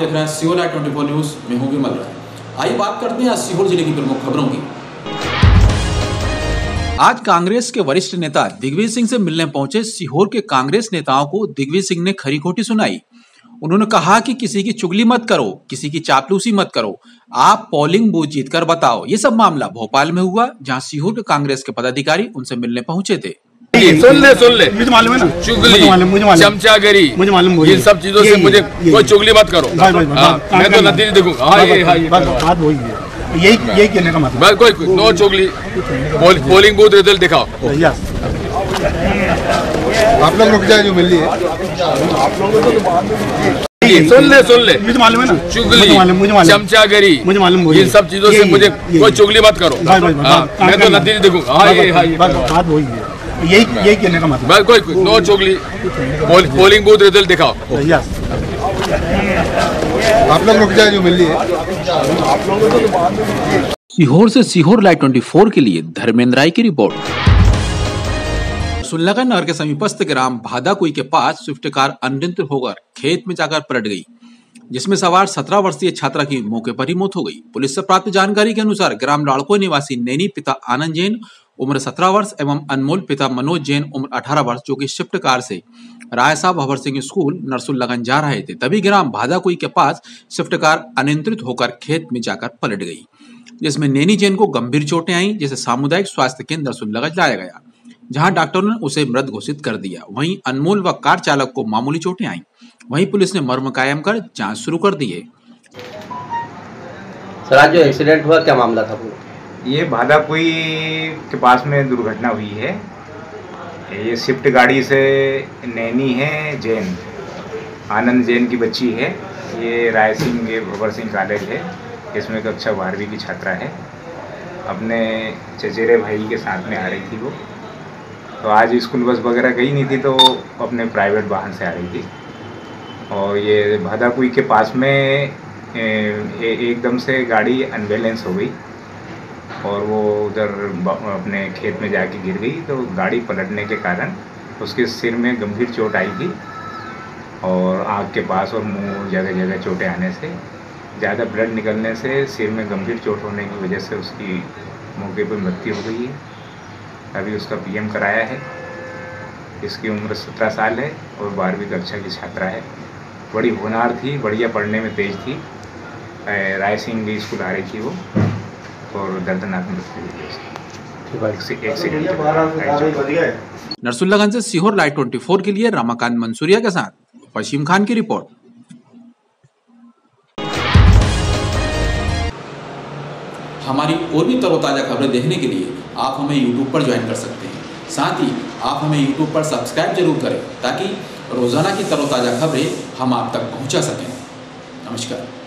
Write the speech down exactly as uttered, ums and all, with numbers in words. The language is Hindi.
देख रहे हैं CO live twenty four news में हूँ विमल राय। आइए बात करते हैं सीहोर जिले की प्रमुख खबरों की। आज कांग्रेस के वरिष्ठ नेता दिग्विजय सिंह से मिलने पहुंचे सीहोर के कांग्रेस नेताओं को दिग्विजय सिंह ने खरी खोटी सुनाई। उन्होंने कहा कि किसी की चुगली मत करो, किसी की चापलूसी मत करो, आप पोलिंग बूथ जीतकर बताओ। ये सब मामला भोपाल में हुआ, जहां सीहोर के कांग्रेस के पदाधिकारी उनसे मिलने पहुंचे थे। सुन ले सुन ले मुझे मालूम है ना, चुगली, चमचागिरी, मुझे मालूम, इन सब चीजों से मुझे कोई चुगली मत करो। मैं तो नतीजे देखूंगा। हाँ ये हाँ ये बात वही है, यही यही कहने का मतलब। कोई नो चुगली, पोलिंग बूथ रिजल्ट दिखाओ। आप लोग रुक जाए, जो मिल रही है सुन ले सुन ले मुझे मालूम है ना, चुगली, चमचागिरी, मुझे मालूम, इन सब चीजों से मुझे कोई चुगली मत करो। मैं तो नतीजे देखूंगा। हाँ ये हाँ ये बात वही है, यही यही कहने का मतलब। कोई नो चुगली, पोलिंग बूथ रिजल्ट दिखाओ। आप लोग रुक जाए, जो मिल रही है। सीहोर से सीहोर लाइव ट्वेंटी फोर के लिए धर्मेंद्र राय की रिपोर्ट। सुल्लगा नगर के समीपस्थ ग्राम भादाकुई के पास स्विफ्ट कार अनियंत्रित होकर खेत में जाकर पलट गई, जिसमें सवार सत्रह वर्षीय छात्रा की मौके पर ही मौत हो गई। पुलिस से प्राप्त जानकारी के अनुसार ग्राम लाड़को निवासी नैनी पिता आनंद जैन उम्र सत्रह वर्ष एवं अनमोल पिता मनोज जैन उम्र अठारह वर्ष, जो कि स्विफ्ट कार से राय साहब भवर सिंह स्कूल नरसुल्लगन जा रहे थे, तभी ग्राम भादाकुई के पास स्विफ्ट कार अनियंत्रित होकर खेत में जाकर पलट गई, जिसमें नैनी जैन को गंभीर चोटें आई, जिसे सामुदायिक स्वास्थ्य केंद्र नरसुल्लगन लाया गया, जहां डॉक्टरों ने उसे मृत घोषित कर दिया। वहीं अनमोल व कार चालक को मामूली चोटें आईं। वहीं पुलिस ने मर्म कायम कर जांच शुरू कर दी है। सर, आज जो एक्सीडेंट हुआ, क्या मामला था? ये भादाकुई के पास में दुर्घटना हुई है। ये स्विफ्ट गाड़ी से नैनी है जैन, आनंद जैन की बच्ची है। ये राय सिंह भवर सिंह कॉलेज है, इसमें कक्षा बारहवीं की छात्रा है। अपने चचेरे भाई के साथ में आ रही थी वो, तो आज स्कूल बस वगैरह गई नहीं थी, तो अपने प्राइवेट वाहन से आ रही थी। और ये भादाकुई के पास में ए, एकदम से गाड़ी अनबैलेंस हो गई और वो उधर अपने खेत में जाके गिर गई। तो गाड़ी पलटने के कारण उसके सिर में गंभीर चोट आई थी और आँख के पास और मुंह जगह जगह चोटें आने से, ज़्यादा ब्लड निकलने से, सिर में गंभीर चोट होने की वजह से उसकी मौके पर मृत्यु हो गई है। अभी उसका पीएम कराया है। इसकी उम्र सत्रह साल है और बारहवीं कक्षा की छात्रा है। बड़ी होनहार थी, बढ़िया पढ़ने में तेज थी। राय सिंह स्कूल आ रही थी वो, और दर्दनाक मृत्यु हुई एक्सीडेंट। नरसुल्लागंज से सीहोर लाइव ट्वेंटी फोर के लिए रमाकांत मंसूरिया के साथ वसीम खान की रिपोर्ट। हमारी और भी तरोताज़ा खबरें देखने के लिए आप हमें यूट्यूब पर ज्वाइन कर सकते हैं। साथ ही आप हमें यूट्यूब पर सब्सक्राइब जरूर करें, ताकि रोज़ाना की तरोताज़ा खबरें हम आप तक पहुंचा सकें। नमस्कार।